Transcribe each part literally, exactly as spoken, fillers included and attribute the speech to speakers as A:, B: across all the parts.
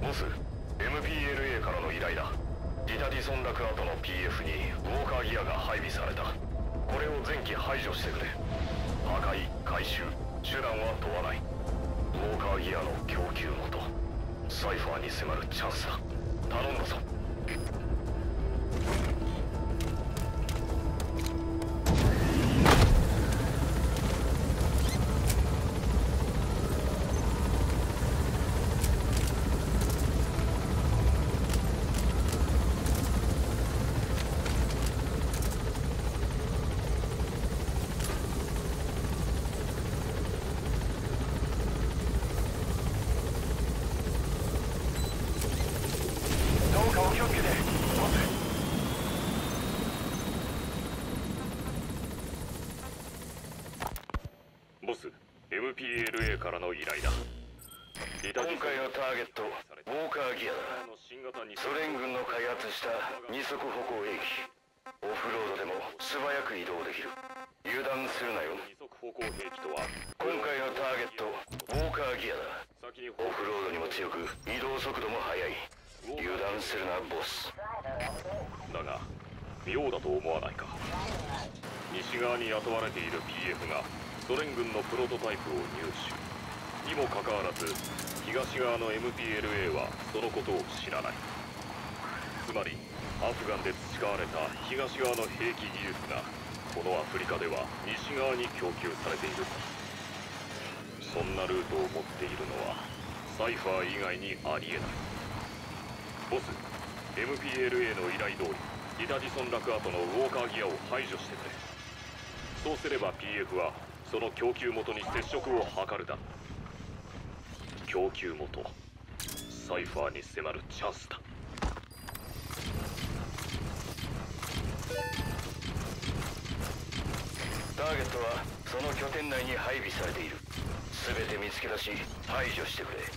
A: ボス、 エムピーエルエー からの依頼だ。リタディソン落跡の ピーエフ にウォーカーギアが配備された。これを全機排除してくれ。破壊、回収、手段は問わない。ウォーカーギアの供給元、サイファーに迫るチャンスだ。頼んだぞ。
B: ボス、エムピーエルエー からの依頼だ。
A: 今回のターゲット、ウォーカーギアだ。ソ連軍の開発した二足歩行兵器。オフロードでも素早く移動できる。油断するなよ。
B: 二足歩行兵器とは、
A: 今回のターゲット、ウォーカーギアだ。オフロードにも強く、移動速度も速い。油断するな、ボス。
B: だが、妙だと思わないか。西側に雇われている ピーエフ がソ連軍のプロトタイプを入手にもかかわらず、東側の エムピーエルエー はそのことを知らない。つまりアフガンで培われた東側の兵器技術がこのアフリカでは西側に供給されている。そんなルートを持っているのはサイファー以外にありえない。ボス、 エムピーエルエー の依頼通りリタディソン落跡のウォーカーギアを排除してくれ。そうすれば ピーエフ はその供給元に接触を図るだろう。供給元、サイファーに迫るチャンスだ。
A: ターゲットはその拠点内に配備されている。全て見つけ出し排除してくれ。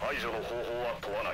A: 排除の方法は問わない。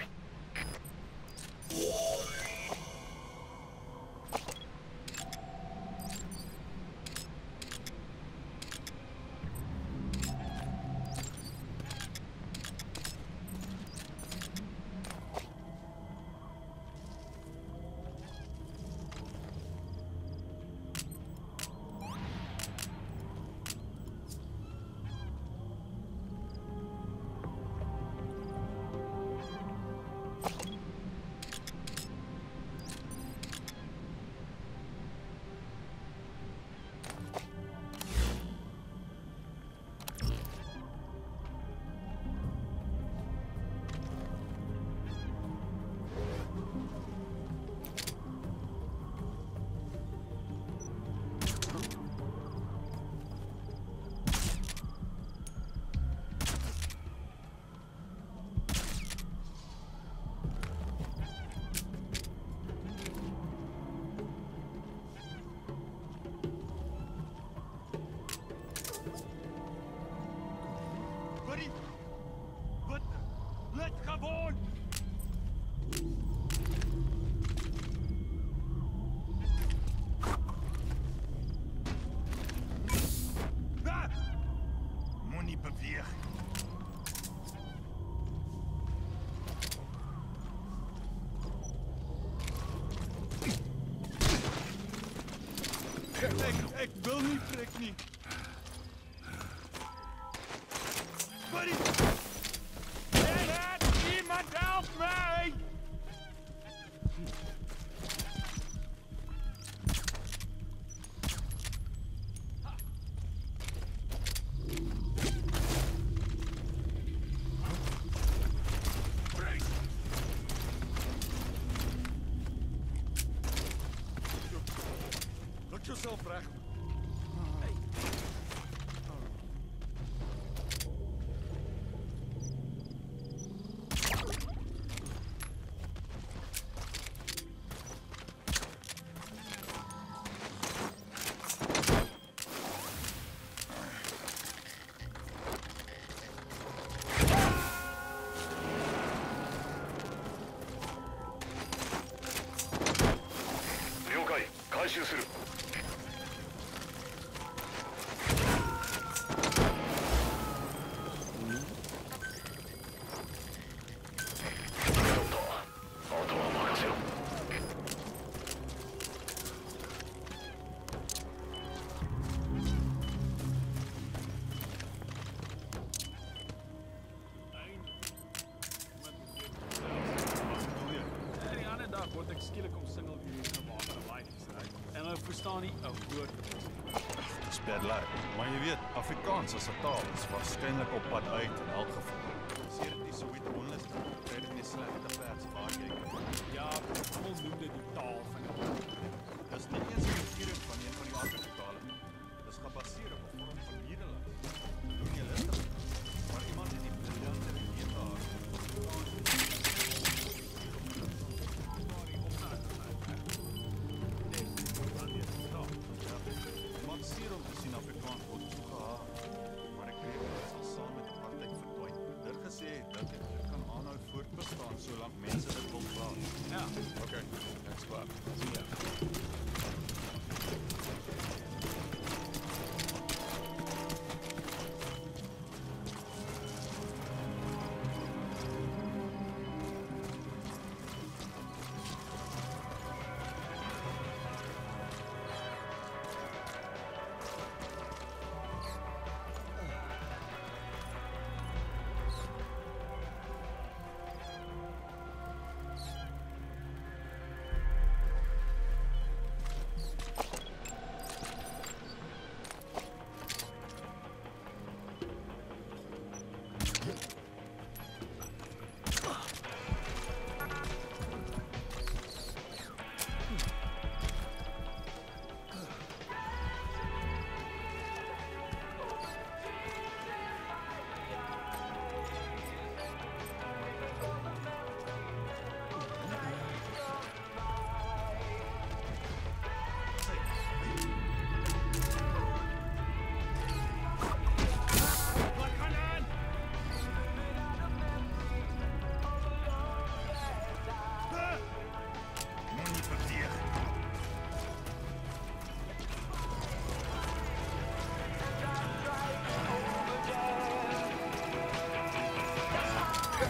C: Ek, ek wil nie trek nie. Buddy! Hey, lad! Iemand help my! Yourself reg. Hey.
A: 回収する。
C: Word ek skielik om singel uur in water leidings ry. En hulle verstaan nie 'n woord.
D: Dis bad luck. Maar jy weet, Afrikaans as 'n taal is waarskynlik op pad uit in elk geval. As jy dit nie so weet onlis nie, kry dit nie slegte pers waar jy kan.
C: Ja, almal noem dit die taal van die woord.
D: Dis nie eens 'n regering van een van die Afrikaanse tale nie. Dis gebaseer op 'n vorm van Nederlands. Doen jy lustig? Maar iemand het die briljante idee gehad. Seer om te sien Afrikaans word so gehaat, maar ek weet dit sal saam met apartheid verdwyn. Dit gesê, dink ek dit kan aanhou voortbestaan solank mense dit wil praat.
C: Ja,
D: okay, ek's klaar. Sien jou.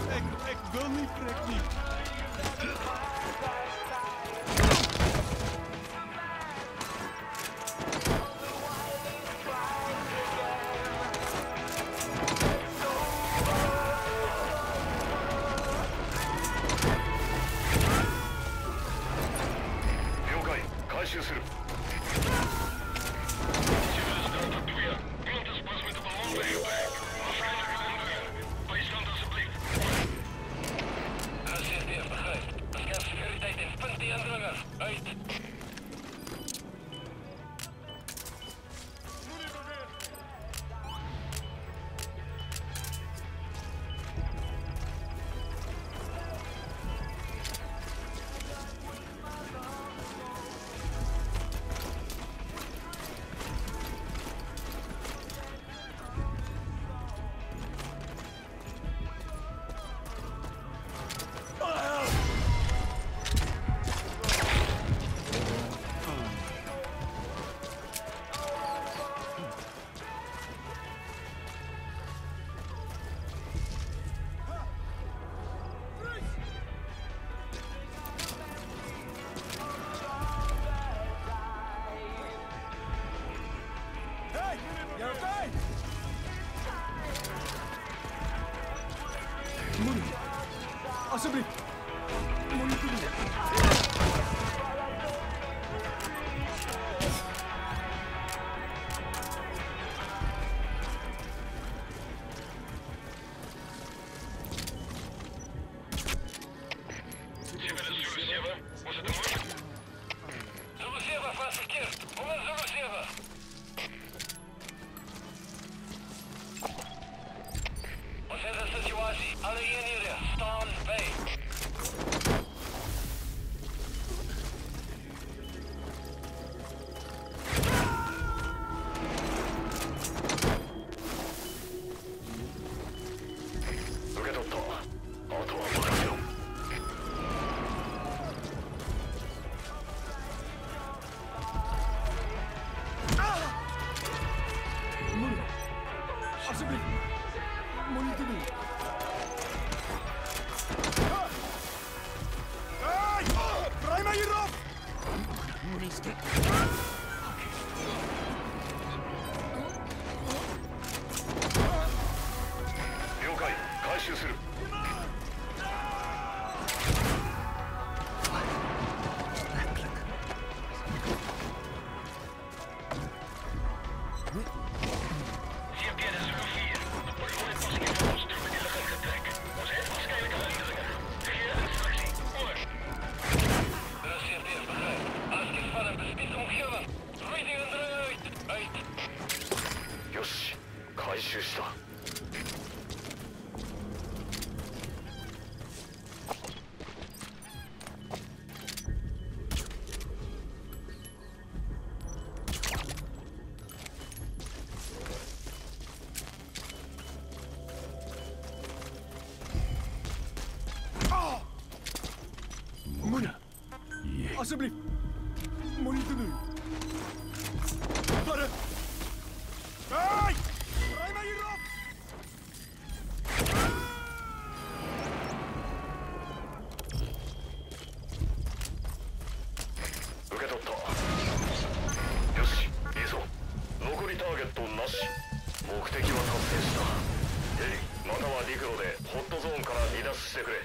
D: Ek ek wil nie trek nie.
C: Asseblief. Moenie toe nie. Asseblief. Moenie te doen. Wat? Hey! Draai my hier op.
A: よし、いいぞ。残りターゲットなし。目的は達成した。ヘリ、または陸路でホットゾーンから離脱してくれ。